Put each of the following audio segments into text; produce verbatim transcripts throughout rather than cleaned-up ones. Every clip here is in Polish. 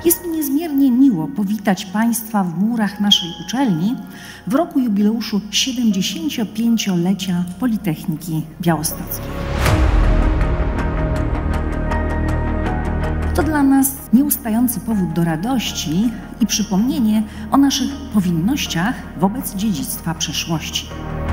Jest mi niezmiernie miło powitać Państwa w murach naszej uczelni w roku jubileuszu siedemdziesięciopięciolecia Politechniki Białostockiej. To dla nas nieustający powód do radości i przypomnienie o naszych powinnościach wobec dziedzictwa przeszłości.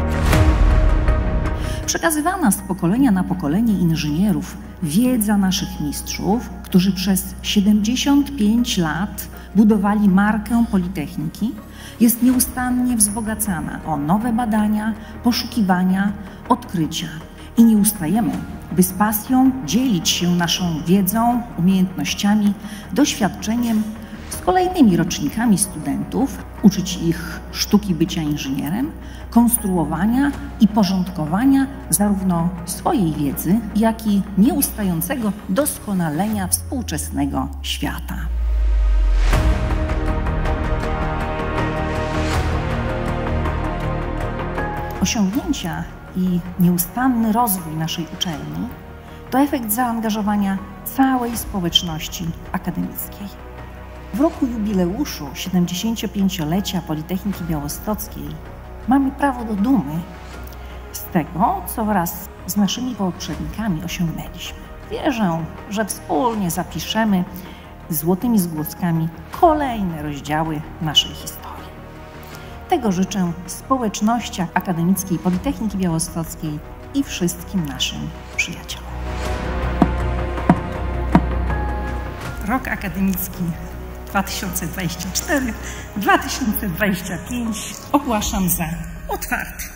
Przekazywana z pokolenia na pokolenie inżynierów wiedza naszych mistrzów, którzy przez siedemdziesiąt pięć lat budowali markę Politechniki, jest nieustannie wzbogacana o nowe badania, poszukiwania, odkrycia i nie ustajemy, by z pasją dzielić się naszą wiedzą, umiejętnościami, doświadczeniem z kolejnymi rocznikami studentów, uczyć ich sztuki bycia inżynierem, konstruowania i porządkowania zarówno swojej wiedzy, jak i nieustającego doskonalenia współczesnego świata. Osiągnięcia i nieustanny rozwój naszej uczelni to efekt zaangażowania całej społeczności akademickiej. W roku jubileuszu siedemdziesięciopięciolecia Politechniki Białostockiej mamy prawo do dumy z tego, co wraz z naszymi poprzednikami osiągnęliśmy. Wierzę, że wspólnie zapiszemy złotymi zgłoskami kolejne rozdziały naszej historii. Tego życzę społeczności akademickiej Politechniki Białostockiej i wszystkim naszym przyjaciołom. Rok akademicki dwa tysiące dwudziesty czwarty do dwa tysiące dwudziestego piątego ogłaszam za otwarty.